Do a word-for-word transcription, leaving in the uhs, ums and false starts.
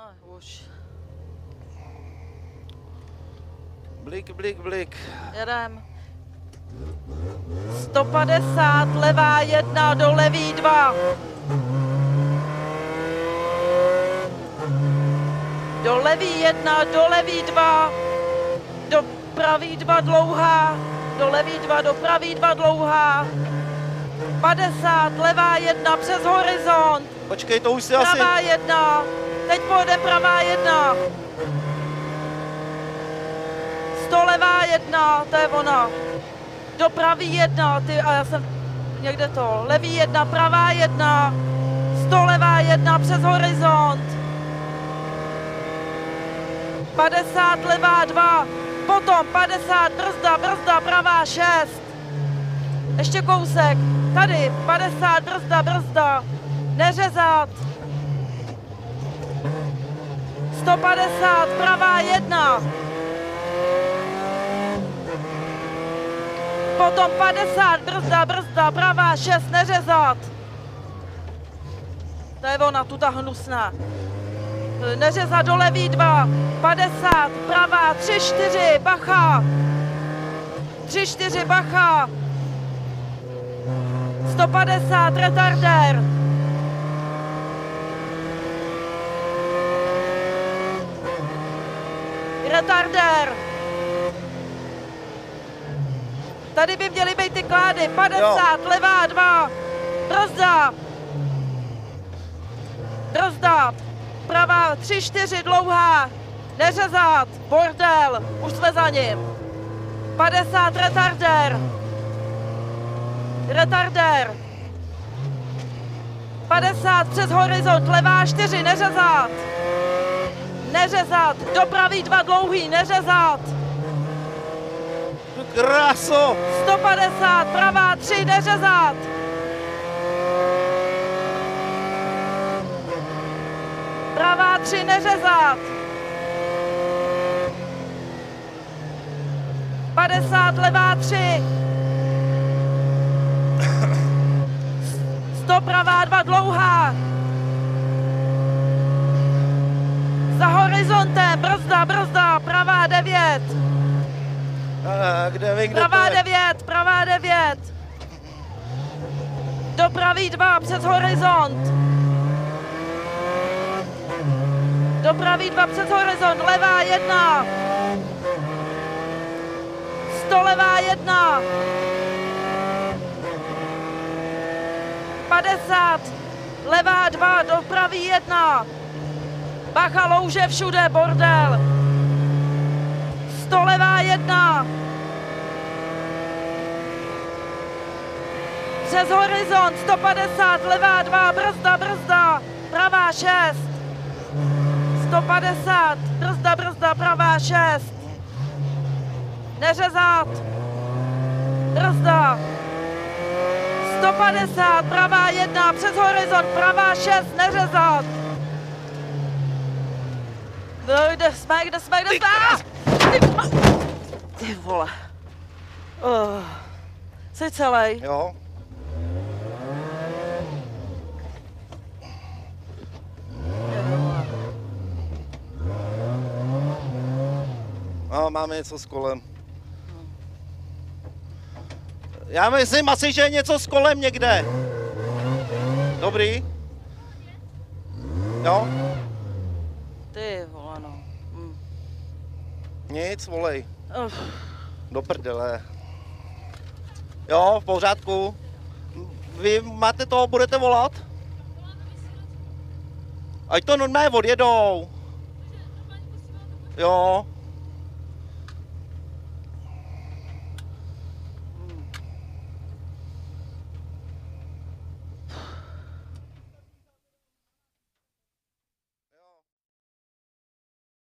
No, už. Blik, blik, blik. Jedem. sto padesát, levá jedna, do levý dva. Do levý jedna, do levý dva. Do pravý dva dlouhá. Do levý dva, do pravý dva dlouhá. padesát, levá jedna, přes horizont. Počkej, to už si asi... Pravá jedna. Teď pojede pravá jedna. sto levá jedna, to je ona. Do pravý jedna, ty, a já jsem někde to. Levý jedna, pravá jedna. sto levá jedna, přes horizont. padesát, levá dva. Potom padesát, brzda, brzda, pravá šest. Ještě kousek. Tady, padesát, brzda, brzda. Neřezat. sto padesát, pravá jedna. Potom padesát, brzda, brzda, pravá šest, neřezat. To je ona, tu ta hnusná. Neřezat do levý dva, padesát, pravá, tři, čtyři, bacha. tři, čtyři, bacha. sto padesát, retardér. Retardér. Tady by měly být ty klády. padesát, jo. Levá dva. Brzda. Brzda. Pravá tři, čtyři, dlouhá. Neřezat. Bordel. Už jsme za ním. padesát, retardér. Retardér. padesát, přes horizont. Levá čtyři, neřezat. Neřezat. Do pravý dva dlouhý, neřezat. Kráso! sto padesát, pravá tři, neřezat. Pravá tři, neřezat. padesát, levá tři. sto, pravá dva, dlouhá. Za horizontem, brzda, brzda, pravá devět. A kde vy, kde pravá devět, pravá devět. Do pravý dva, přes horizont. Do pravý dva, přes horizont, levá jedna. sto, levá jedna. padesát, levá dva, do pravý jedna. Bacha, louže všude, bordel. sto, levá jedna. Přes horizont, sto padesát, levá dva, brzda, brzda, pravá šest. sto padesát, brzda, brzda, pravá šest. Neřezat. Brzda. sto padesát, pravá jedna, přes horizont, pravá šest, neřezat. No, kde jsme, kde jsme, kde jsme? Ty, ty vole. Uh, jsi celej? Jo. No, máme něco s kolem. Já myslím asi, že je něco s kolem někde. Dobrý? Jo? Ty vole, no. Hm. Nic, volej. Uf. Do prdele. Jo, v pořádku. Vy máte toho, budete volat? Ať to normálně odjedou. Jo.